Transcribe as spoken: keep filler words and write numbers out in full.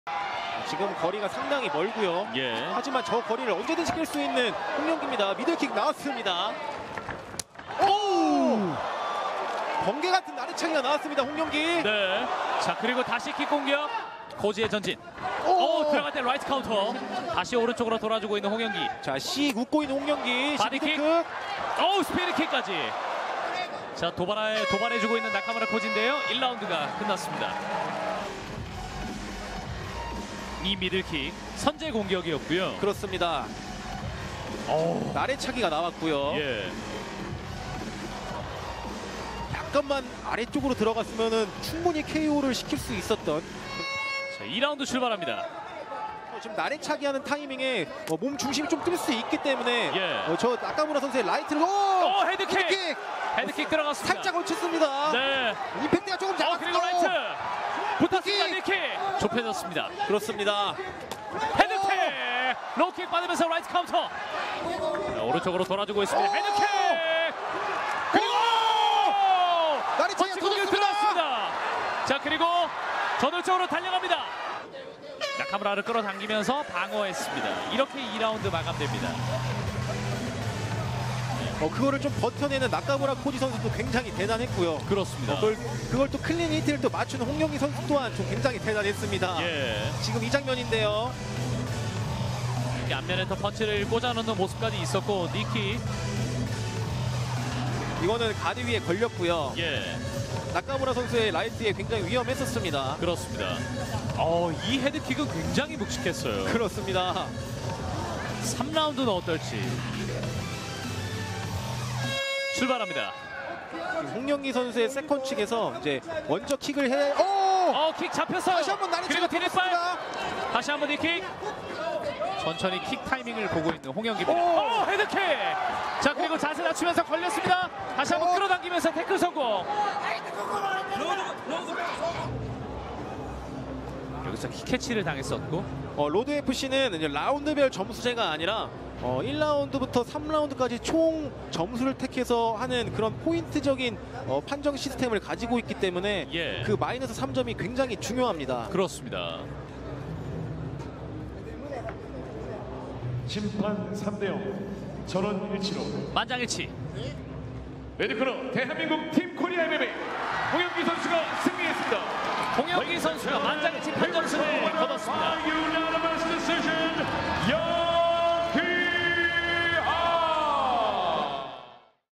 지금 거리가 상당히 멀고요. 예. 하지만 저 거리를 언제든 깰 수 있는 홍영기입니다. 미들킥 나왔습니다. 오! 번개 같은 나르창이가 나왔습니다. 홍영기. 네. 자, 그리고 다시 킥 공격. 고지의 전진. 오! 오, 들어갈 때 라이트 카운터. 다시 오른쪽으로 돌아주고 있는 홍영기. 자, 씩 웃고 있는 홍영기. 바디킥. 미들킥. 오, 스피드 킥까지. 자, 도발해, 도발해주고 있는 나카무라 코지인데요. 일 라운드가 끝났습니다. 이 미들킥 선제 공격이었고요. 그렇습니다. 오. 나래차기가 나왔고요. 예. 약간만 아래쪽으로 들어갔으면은 충분히 케이오를 시킬 수 있었던. 자, 이 라운드 출발합니다. 어, 지금 나래차기 하는 타이밍에 어, 몸 중심이 좀 뜰 수 있기 때문에 예. 어, 저 나카무라 선수의 라이트를 오! 오, 헤드킥! 헤드킥! 헤드킥 들어갔습니다. 살짝 얹혔습니다. 네. 임팩트가 조금 어, 작았고. 그리고 라이트 붙었습니다. 킥! 니킥 좁혀졌습니다. 그렇습니다. 헤드킥 로킥 받으면서 라이트 카운터. 자, 오른쪽으로 돌아주고 있습니다. 오! 헤드킥 그리고 나래차기가 터치 공격 터졌습니다. 들어갔습니다. 자, 그리고 저돌적으로 달려갑니다. 나카무라를 끌어당기면서 방어했습니다. 이렇게 이 라운드 마감됩니다. 어, 그거를 좀 버텨내는 나카무라 코지 선수도 굉장히 대단했고요. 그렇습니다. 어, 그걸, 그걸 또 클린 히트를 또 맞추는 홍영기 선수 또한 좀 굉장히 대단했습니다. 예. 지금 이 장면인데요. 앞면에 더 펀치를 꽂아놓는 모습까지 있었고 니킥. 이거는 가드 위에 걸렸고요. 예. 나카무라 선수의 라이트에 굉장히 위험했었습니다. 그렇습니다. 어, 이 헤드킥은 굉장히 묵직했어요. 그렇습니다. 삼 라운드는 어떨지. 출발합니다. 홍영기 선수의 세컨 측에서 이제 먼저 킥을 해. 오! 어, 킥 잡혔어요. 다시 한번 나래차기가 그리고 디딤발. 들어갔습니다. 다시 한번 니킥. 천천히 킥 타이밍을 보고 있는 홍영기입니다. 오! 오, 헤드킥. 자, 그리고 자세 낮추면서 걸렸습니다. 다시 한번 어? 끌어당기면서 태클 성공. 여기서 킥 캐치를 당했었고. 어, 로드 에프씨는 이제 라운드별 점수제가 아니라 어, 일 라운드부터 삼 라운드까지 총 점수를 택해서 하는 그런 포인트적인 어, 판정 시스템을 가지고 있기 때문에 예. 그 마이너스 삼 점이 굉장히 중요합니다. 그렇습니다. 심판 삼 대 영 전원 일치로 만장일치. 메디코너 대한민국 팀